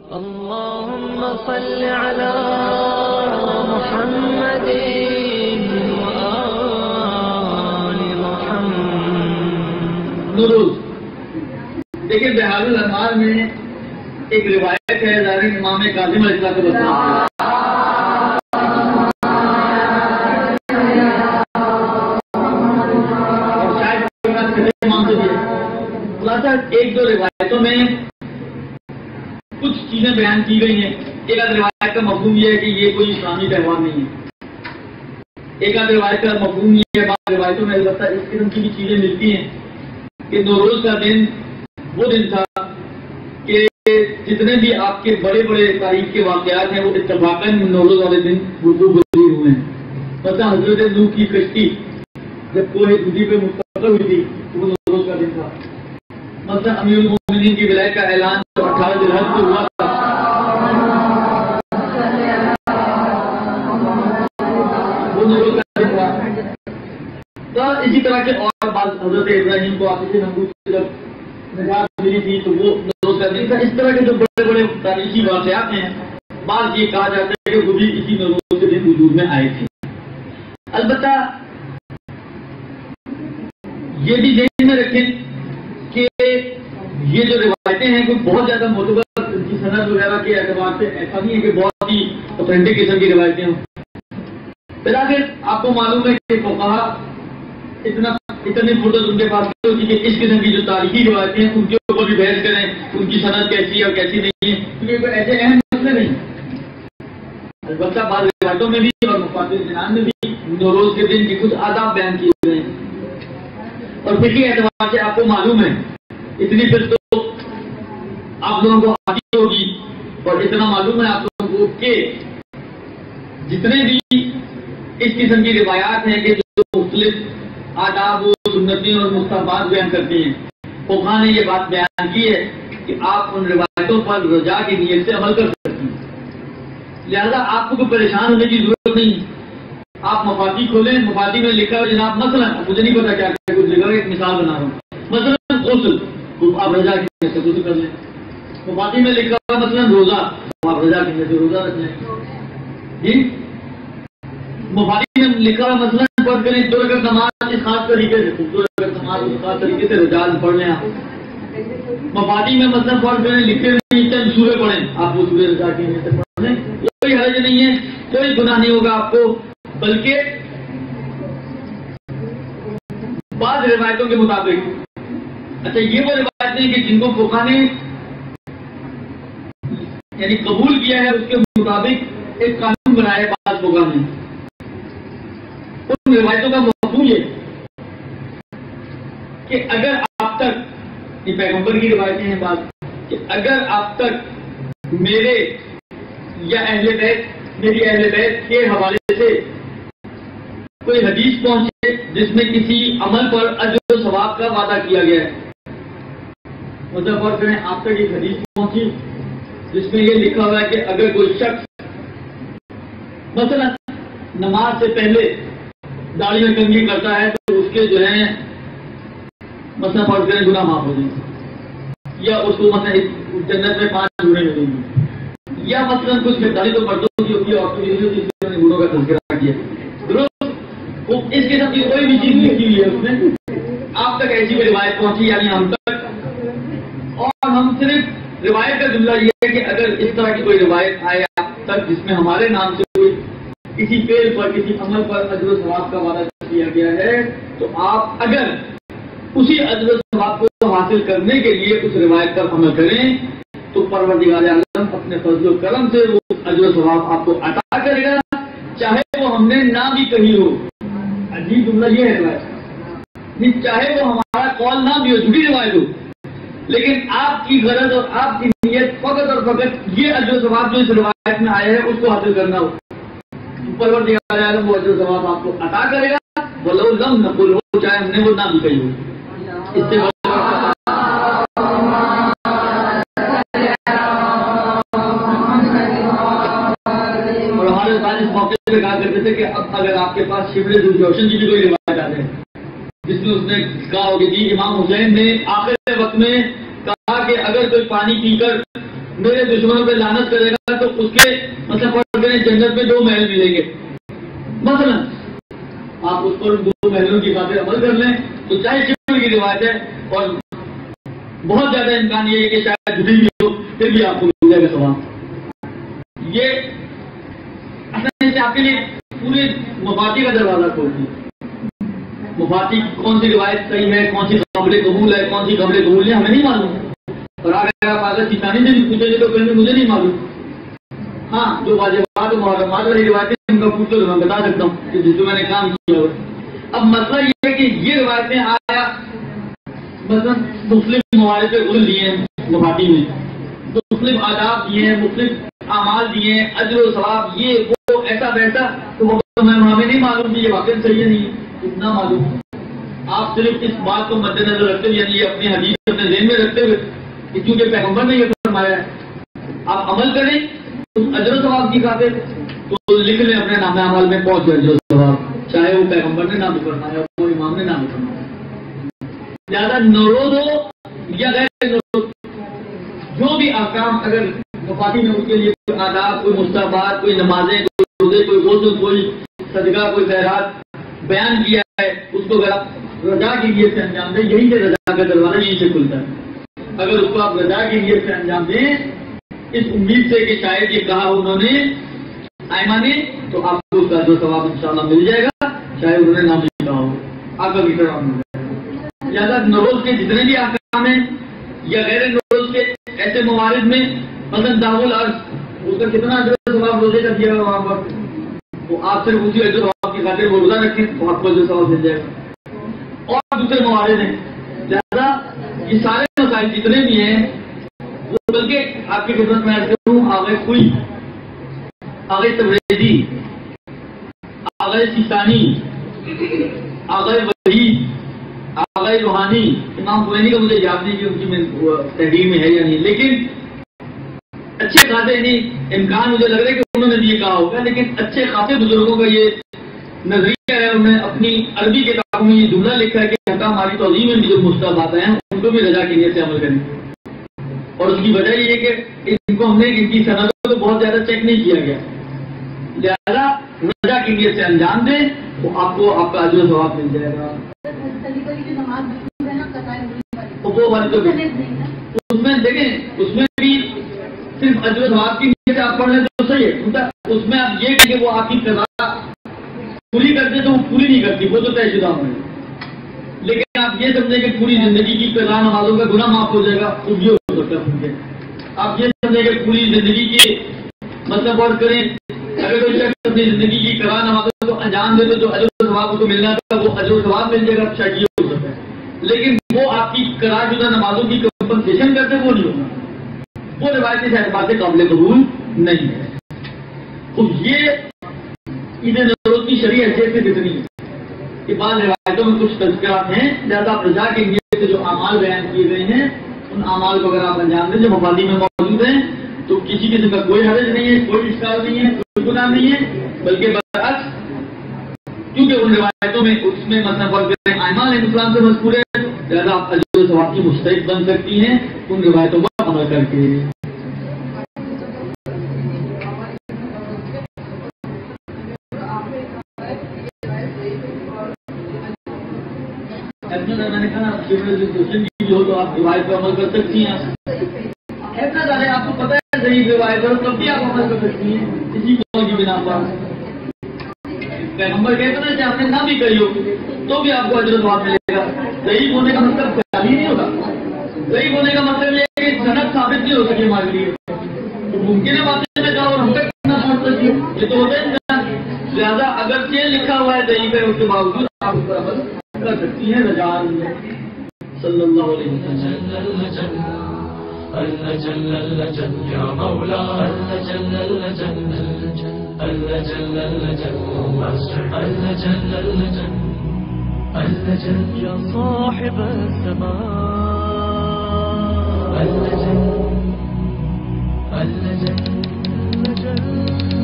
اللهم صل على محمد وآل محمد. نوروز دیکھیں بہار الانوار میں ایک روایت ہے ظاہر امام کاظم علیہ السلام اور شاید امام سے بھی خلاصہ ایک دو روایتوں میں کچھ چیزیں بیان کی گئی ہیں. ایک آدھ روایت کا مفہوم یہ ہے کہ یہ کوئی اسلامی تہوار نہیں ہے. ایک آدھ روایت کا مفہوم یہ ہے بعض روایتوں میں البتہ اس قسم کی بھی چیزیں ملتی ہیں کہ نوروز کا دن وہ دن تھا کہ جتنے بھی آپ کے بڑے بڑے تاریخ کے واقعات ہیں وہ اتفاقاً نوروز والے دن گزیر ہوئے ہیں. مثلا حضرت نوح کی کشتی جب کوہ دودھی پہ مستقر ہوئی تھی وہ نوروز کا دن تھا. مثلا امیر المومنین کی ولایت کا اعلان 18 ذی الحج کو ہوا تھا. وہ نوروز کا دن تھا. تو اسی طرح کے اور بعض حضرت ابراہیم کو آتش نمرود سے جب نجات ملی تھی تو وہ نوروز کا دن تھا. اس طرح کے جو بڑے بڑے تاریخی واقعات ہیں بعض یہ کہا جاتا ہے کہ وہ بھی اسی نوروز کے دن وجود میں آئے تھے. البتہ یہ بھی ذہن میں رکھیں کہ یہ جو روایتیں ہیں کوئی بہت زیادہ معتبر کی سند وغیرہ کے اعتبار سے ایسا نہیں ہے کہ بہت ہی اوتھینٹک قسم کی روایتیں ہوں. پھر آپ کو معلوم ہے کہ فقہا اتنے فرصت ان کے پاس ہوتی ہے کہ اس قسم کی جو تاریخی روایتیں ہیں ان کے اوپر بھی بحث کریں ان کی سند کیسی ہے اور کیسی نہیں ہے کیونکہ کوئی ایسے اہم مسئلے نہیں. البتہ بعض روایتوں میں بھی اور مفاسر جنان میں بھی نوروز کے دن کے کچھ آداب بیان کیے گئے ہیں. اور فقہی اعتبار سے آپ کو معلوم ہے اتنی پھر تو آپ لوگوں کو آتی ہوگی اور اتنا معلوم ہے آپ لوگوں کو کہ جتنے بھی اس قسم کی روایات ہیں کہ جو مختلف آداب و سنتیں اور مستحبات بیان کرتی ہیں فقہا نے یہ بات بیان کی ہے کہ آپ ان روایتوں پر رجا کی نیت سے عمل کر سکتے ہیں. لہذا آپ کو کوئی پریشان ہونے کی ضرورت نہیں. آپ مفادی کھولیں مفادی میں لکھا ہو جناب مثلا مجھے نہیں پتا کیا کچھ لکھا ہو ایک مثال بنا رہا ہوں مثلا غسل آپ رضا کی نیت سے غسل کر لیں. مفادی میں لکھا ہوا مثلا روزہ آپ رضا کی نیت سے روزہ رکھ لیں. جی مفادی میں لکھا ہوا مثلا پڑھ کریں 2 رکعت نماز اس خاص طریقے سے 2 رکعت نماز اس خاص طریقے سے رجا پڑھ لیں. آپ مفادی میں مثلا پڑھ کریں لکھے نہیں چند سورے پڑھیں آپ وہ سورے رجا کی نیت سے پڑھ لیں. کوئی حرج نہیں ہے کوئی گناہ نہیں ہوگا آپ کو. بلکہ بعض روایتوں کے مطابق اچھا یہ وہ روایتیں ہیں کہ جن کو فقہا نے یعنی قبول کیا ہے اس کے مطابق ایک قانون بنایا ہے بعض فقہا نے. ان روایتوں کا مفہوم یہ کہ اگر آپ تک یہ پیغمبر کی روایتیں ہیں بعض کہ اگر آپ تک میرے یا اہل بیت میری اہل بیت کے حوالے سے کوئی حدیث پہنچے جس میں کسی عمل پر اجر و ثواب کا وعدہ کیا گیا ہے. مطلب فرض کریں آپ تک ایک حدیث پہنچی جس میں یہ لکھا ہوا ہے کہ اگر کوئی شخص مثلا نماز سے پہلے داڑھی میں کنگھی کرتا ہے تو اس کے جو ہے مثلا فرض کریں گناہ معاف ہو جائیں گے یا اس کو مثلا جنت میں 5 جوڑے ملیں گے یا مثلا کچھ گرداری تو مردوں کی ہوتی ہے عورتوں کی ہوتی ہے جس میں گناہوں کا تذکرہ کیا اس کے ساتھ کوئی بھی چیز لکھی ہوئی ہے اس میں آپ تک ایسی بھی روایت پہنچی یعنی ہم تک اور ہم صرف روایت کا جملہ یہ ہے کہ اگر اس طرح کی کوئی روایت آئے آپ تک جس میں ہمارے نام سے کوئی کسی فعل پر کسی عمل پر اجر و ثواب کا وعدہ کیا گیا ہے تو آپ اگر اسی اجر و ثواب کو حاصل کرنے کے لیے اس روایت پر عمل کریں تو پروردگار عالم اپنے فضل و کرم سے وہ اجر و ثواب آپ کو عطا کرے گا چاہے وہ ہم نے نہ بھی کہی ہو. عجیب جملہ یہ ہے روایت نہیں چاہے وہ ہمارا قول نہ بھی ہو جھوٹی روایت ہو لیکن آپ کی غرض اور آپ کی نیت فقط اور فقط یہ اجر و ثواب جو اس روایت میں آیا ہے اس کو حاصل کرنا ہو پروردگار عالم وہ اجر و ثواب آپ کو عطا کرے گا ولو لم نقل ہو چاہے ہم نے وہ نہ بھی کہی ہو. اس سے اس موقع پہ کہا کرتے تھے کہ اب اگر آپ کے پاس شبل ذوالجوشن کی بھی کوئی روایت آ جائے جس میں اس نے کہا ہوگی جی امام حسین نے آخر وقت میں کہا کہ اگر کوئی پانی پی کر میرے دشمنوں پہ لعنت کرے گا تو اس کے مطلب جنت میں 2 محل ملیں گے. مثلا آپ اس پر 2 محلوں کی خاطر عمل کر لیں تو چاہے شکر کی روایت ہے اور بہت زیادہ امکان یہ ہے کہ شاید جھوٹی بھی ہو پھر بھی آپ کو مل جائے گا ثواب. یہ اصل سے آپ کے لیے پورے مفاتی کا دروازہ کھولتی ہے. مفاتی کون سی روایت صحیح ہے, کون سی قابل قبول ہے, کون سی قابل قبول ہے, ہمیں نہیں معلوم. اور اگر آپ آگے کسانی سے بھی پوچھیں گے تو کہیں گے مجھے نہیں معلوم. ہاں جو واجبات و محرمات والی روایتیں ان کا پوچھو تو میں بتا سکتا ہوں کہ جس کو میں نے کام کیا ہو. اب مسئلہ یہ ہے کہ یہ روایتیں آیا مثلا مختلف موارد پہ غل دیے ہیں مفاتی میں, مختلف آداب دیے ہیں, مختلف اعمال دیے ہیں, اجر و ثواب یہ وہ ایسا ویسا, تو ہمیں نہیں معلوم کہ یہ واقعی صحیح ہے نہیں اتنا معلوم. آپ صرف اس بات کو مد نظر رکھتے ہوئے یعنی اپنی حدیث اپنے ذہن میں رکھتے ہوئے کہ کیونکہ پیغمبر نے یہ فرمایا ہے آپ عمل کریں اجر و ثواب کی خاطر تو لکھ لیں اپنے نام اعمال میں پہنچ اجر و ثواب, چاہے وہ پیغمبر نے نہ بھی فرمایا وہ امام نے نہ بھی فرمایا. زیادہ نوروز ہو یا غیر نوروز جو بھی احکام اگر مفاتی میں اس کے لیے کوئی آداب, کوئی مستحبات, کوئی نمازیں, کوئی روزے, کوئی غسل, کوئی صدقہ, کوئی خیرات بیان کیا ہے اس کو اگر آپ رضا کی نیت سے انجام دیں, یہی سے رضا کا دروازہ یہیں سے کھلتا ہے. اگر اس کو آپ رضا کی نیت سے انجام دیں اس امید سے کہ شاید یہ کہا انہوں نے آئمہ نے تو آپ کو اس کا جو ثواب انشاءاللہ مل جائے گا, چاہے انہوں نے نام نہیں کہا ہو آپ کا بھی ثواب مل جائے گا. زیادہ نوروز کے جتنے بھی احکام ہیں یا غیر نوروز کے ایسے موارد میں مثلا دعو العرض اس کا کتنا اجر و ثواب روزے کا دیا ہوا وہاں پر, وہ آپ صرف اسی اجر و ثواب کی خاطر وہ روزہ رکھیں تو آپ کو اجر و ثواب مل جائے گا. اور دوسرے موارد ہیں زیادہ یہ سارے مسائل جتنے بھی ہیں وہ بلکہ آپ کی خدمت میں عرض کروں آغاز کوئی آغاز تبریزی, آغاز سیستانی, آغاز وحید, آغاز روحانی, امام خمینی کا مجھے یاد نہیں کہ ان کی تحریر میں ہے یا نہیں, لیکن اچھے خاصے نہیں امکان مجھے لگ رہا ہے کہ انہوں نے بھی یہ کہا ہوگا, لیکن اچھے خاصے بزرگوں کا یہ نظریہ ہے. انہوں نے اپنی عربی کتابوں میں یہ جملہ لکھا ہے کہ ہماری توضیح میں بھی جو مستحبات ہیں ان کو بھی رضا کی نیت سے عمل کریں. اور اس کی وجہ یہ ہے کہ ان کو ہم نے ان کی سندوں کو بہت زیادہ چیک نہیں کیا گیا, لہذا رضا کی نیت سے انجام دیں تو آپ کو آپ کا اجر و ثواب مل جائے گا. وہ بات تو اس میں دیکھیں اس میں بھی صرف اجر و ثواب کی نیت سے آپ پڑھ لیں تو صحیح ہے. اس میں آپ یہ کہ وہ آپ کی قضا پوری کرتے تو وہ پوری نہیں کرتی, وہ تو طے شدہ ہوئے. لیکن آپ یہ سمجھیں کہ پوری زندگی کی قضا نمازوں کا گناہ معاف ہو جائے گا, وہ بھی ہو سکتا ہے. آپ یہ سمجھیں کہ پوری زندگی کے مطلب اور کریں اگر کوئی شخص اپنی زندگی کی قضا نمازوں کو انجام دے تو جو اجر و ثواب کو ملنا تھا وہ اجر و ثواب مل جائے گا, شاید یہ ہو سکتا ہے. لیکن وہ آپ کی قضا شدہ نمازوں کی کمپنسیشن کرتے وہ نہیں ہوگا, وہ روایتی سے اعتبار سے قابل قبول نہیں ہے. تو یہ عید نوروز کی شرعی حیثیت سے کتنی ہے کہ بعض روایتوں میں کچھ تذکرات ہیں, لہٰذا آپ رضا کے نیت سے جو اعمال بیان کیے گئے ہیں ان اعمال کو اگر آپ انجام دیں جو مفادی میں موجود ہیں تو کسی قسم کا کوئی حرج نہیں ہے, کوئی اشکال نہیں ہے, کوئی گناہ نہیں ہے. بلکہ برعکس کیونکہ ان روایتوں میں اس میں مطلب اعمال اسلام سے مذکور ہے, لہٰذا آپ اجر و ثواب کی مستحق بن سکتی ہیں ان روایتوں پر عمل کر کے. میں نے کہا جو تو آپ روایت پر عمل کر سکتی ہیں. ایسا زیادہ آپ کو پتہ ہے صحیح روایت پر تب بھی آپ عمل کر سکتی ہیں اسی قول کی بنا پر. پیغمبر کہتے ہیں کہ آپ نے نہ بھی کہی ہو تو بھی آپ کو اجر و ثواب ملے گا. صحیح ہونے کا مطلب خیال ہی نہیں ہوگا. صحیح ہونے کا مطلب یہ ہے کہ صنعت ثابت نہیں ہو سکی ہمارے لیے, تو ممکن ہے باتیں میں جاؤ اور ہم تک نہ پہنچ سکتی, یہ تو ہوتا ہے. لہٰذا اگر چین لکھا ہوا ہے صحیح پہ اس کے باوجود آپ اس پر عمل کر سکتی ہیں. رجال صلی اللہ علیہ وسلم یا مولا یا صاحب السماء